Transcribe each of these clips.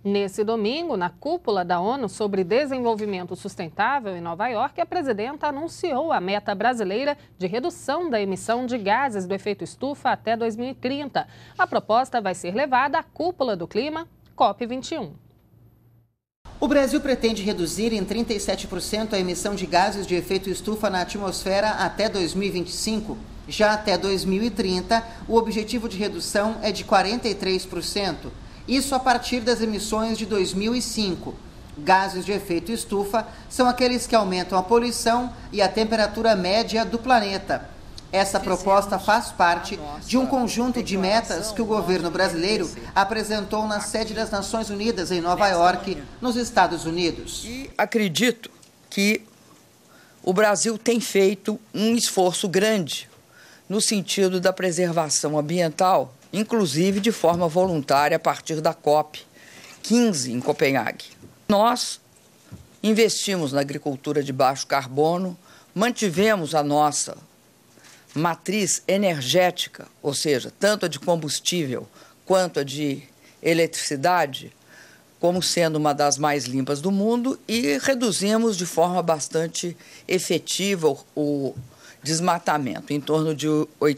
Nesse domingo, na cúpula da ONU sobre desenvolvimento sustentável em Nova York, a presidenta anunciou a meta brasileira de redução da emissão de gases do efeito estufa até 2030. A proposta vai ser levada à cúpula do clima, COP21. O Brasil pretende reduzir em 37% a emissão de gases de efeito estufa na atmosfera até 2025. Já até 2030, o objetivo de redução é de 43%. Isso a partir das emissões de 2005. Gases de efeito estufa são aqueles que aumentam a poluição e a temperatura média do planeta. Essa proposta faz parte de um conjunto de metas que o governo brasileiro apresentou na sede das Nações Unidas em Nova York, nos Estados Unidos. E acredito que o Brasil tem feito um esforço grande no sentido da preservação ambiental, inclusive de forma voluntária a partir da COP15 em Copenhague. Nós investimos na agricultura de baixo carbono, mantivemos a nossa matriz energética, ou seja, tanto a de combustível quanto a de eletricidade, como sendo uma das mais limpas do mundo, e reduzimos de forma bastante efetiva o desmatamento, em torno de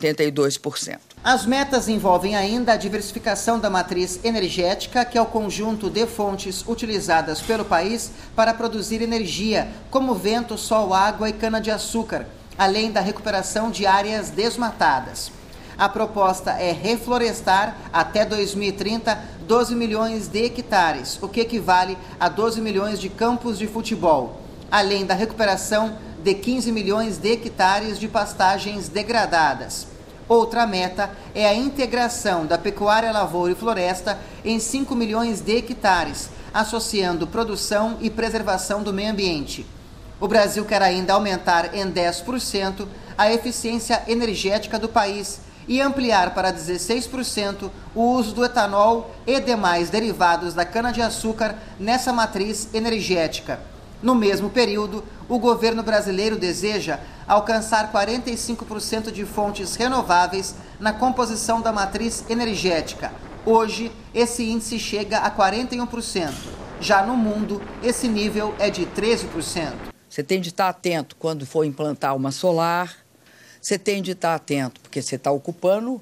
82%. As metas envolvem ainda a diversificação da matriz energética, que é o conjunto de fontes utilizadas pelo país para produzir energia, como vento, sol, água e cana-de-açúcar, além da recuperação de áreas desmatadas. A proposta é reflorestar até 2030 12 milhões de hectares, o que equivale a 12 milhões de campos de futebol, além da recuperação de 15 milhões de hectares de pastagens degradadas. Outra meta é a integração da pecuária, lavoura e floresta em 5 milhões de hectares, associando produção e preservação do meio ambiente. O Brasil quer ainda aumentar em 10% a eficiência energética do país e ampliar para 16% o uso do etanol e demais derivados da cana-de-açúcar nessa matriz energética. No mesmo período, o governo brasileiro deseja alcançar 45% de fontes renováveis na composição da matriz energética. Hoje, esse índice chega a 41%. Já no mundo, esse nível é de 13%. Você tem de estar atento quando for implantar uma solar, você tem de estar atento porque você está ocupando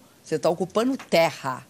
terra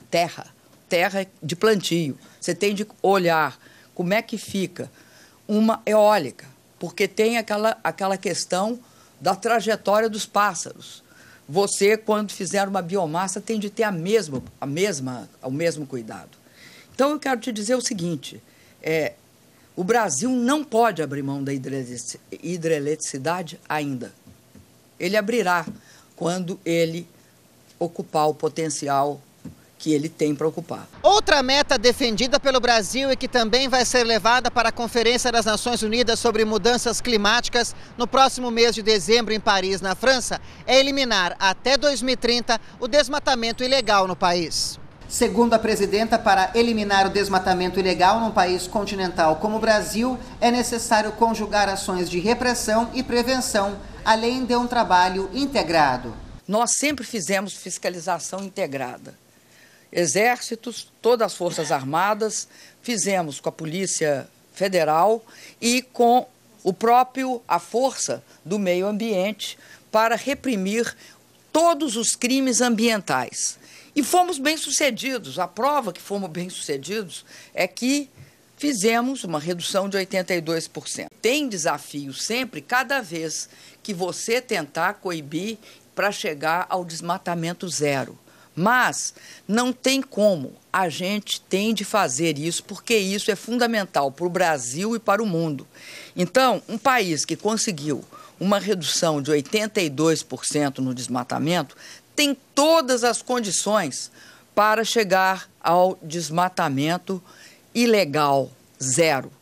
de plantio. Você tem de olhar como é que fica uma eólica, porque tem aquela questão da trajetória dos pássaros. Você, quando fizer uma biomassa, tem de ter o mesmo cuidado. Então, eu quero te dizer o seguinte, o Brasil não pode abrir mão da hidroeletricidade ainda. Ele abrirá quando ele ocupar o potencial que ele tem para ocupar. Outra meta defendida pelo Brasil e que também vai ser levada para a Conferência das Nações Unidas sobre Mudanças Climáticas no próximo mês de dezembro em Paris, na França, é eliminar até 2030 o desmatamento ilegal no país. Segundo a presidenta, para eliminar o desmatamento ilegal num país continental como o Brasil, é necessário conjugar ações de repressão e prevenção, além de um trabalho integrado. Nós sempre fizemos fiscalização integrada. Exércitos, todas as Forças Armadas, fizemos com a Polícia Federal e com a Força do Meio Ambiente para reprimir todos os crimes ambientais. E fomos bem-sucedidos. A prova que fomos bem-sucedidos é que fizemos uma redução de 82%. Tem desafio sempre, cada vez que você tentar coibir para chegar ao desmatamento zero. Mas não tem como, a gente tem de fazer isso, porque isso é fundamental para o Brasil e para o mundo. Então, um país que conseguiu uma redução de 82% no desmatamento tem todas as condições para chegar ao desmatamento ilegal zero.